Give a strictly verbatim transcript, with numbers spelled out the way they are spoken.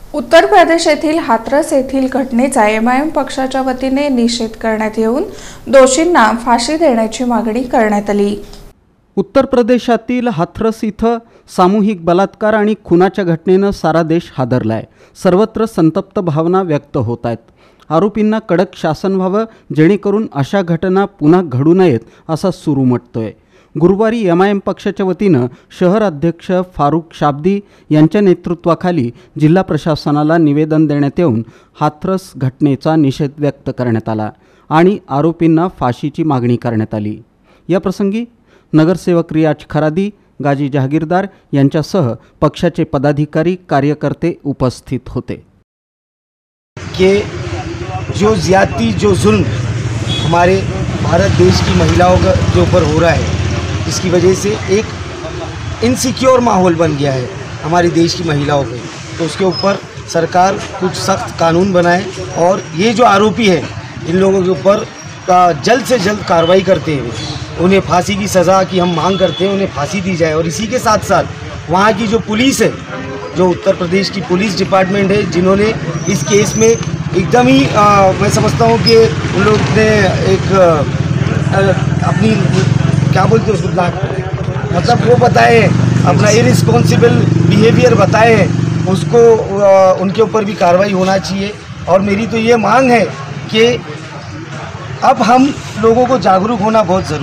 उत्तर प्रदेश येथील हाथरस येथील घटनेचा एम आय एम पक्षाच्या वतीने निषेध करण्यात येऊन दोषींना फाशी देण्याची मागणी करण्यात आली। उत्तर प्रदेशातील हाथरस इथं सामूहिक बलात्कार आणि खुनाच्या घटनेनं सारा देश हादरलाय। सर्वत्र संतप्त भावना व्यक्त होत आहेत। आरोपींना कडक शासन व्हावं जेणेकरून अशा घटना पुन्हा घडू नयेत असा सूर उमटतोय। गुरुवारी एम आय एम पक्षाच्या वतीनं शहर अध्यक्ष फारुख शाब्दी यांच्या नेतृत्वाखाली जिल्हा प्रशासनाला निवेदन देण्यात येऊन हाथरस घटनेचा निषेध व्यक्त करण्यात आला आणि आरोपींना फाशीची मागणी करण्यात आली। या प्रसंगी नगरसेवक रियाज खरादी, गाजी जहागीरदार यांच्यासह पक्षाचे पदाधिकारी कार्यकर्ते उपस्थित होते। कि जो ज्यादती जो जुल्म हमारे भारत देश की महिलाओं के ऊपर हो रहा है, इसकी वजह से एक इनसिक्योर माहौल बन गया है हमारे देश की महिलाओं पे, तो उसके ऊपर सरकार कुछ सख्त कानून बनाए और ये जो आरोपी है इन लोगों के ऊपर का जल्द से जल्द कार्रवाई करते हुए उन्हें फांसी की सज़ा की हम मांग करते हैं, उन्हें फांसी दी जाए। और इसी के साथ साथ वहाँ की जो पुलिस है, जो उत्तर प्रदेश की पुलिस डिपार्टमेंट है, जिन्होंने इस केस में एकदम ही आ, मैं समझता हूँ कि उन लोग ने एक आ, अपनी क्या बोलते हैं उसको मतलब वो बताए हैं, अपना इरिस्पॉन्सिबल बिहेवियर बताए हैं, उसको आ, उनके ऊपर भी कार्रवाई होना चाहिए। और मेरी तो ये मांग है कि अब हम लोगों को जागरूक होना बहुत ज़रूरी है।